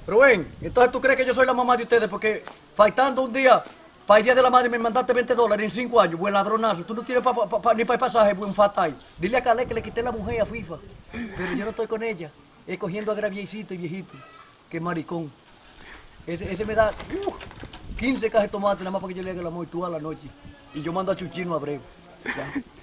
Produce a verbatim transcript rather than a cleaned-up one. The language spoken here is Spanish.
Rubén, entonces tú crees que yo soy la mamá de ustedes porque faltando un día para el Día de la Madre me mandaste veinte dólares en cinco años, buen ladronazo. Tú no tienes pa, pa, pa, ni para el pasaje, buen fatal. Dile a Calé que le quité la mujer a FIFA. Pero yo no estoy con ella. Es cogiendo a graviecito y viejito. Qué maricón. Ese, ese me da uh, quince cajas de tomate nada más para que yo le haga el amor toda la noche. Y yo mando a Chuchino a Abreu. Ya.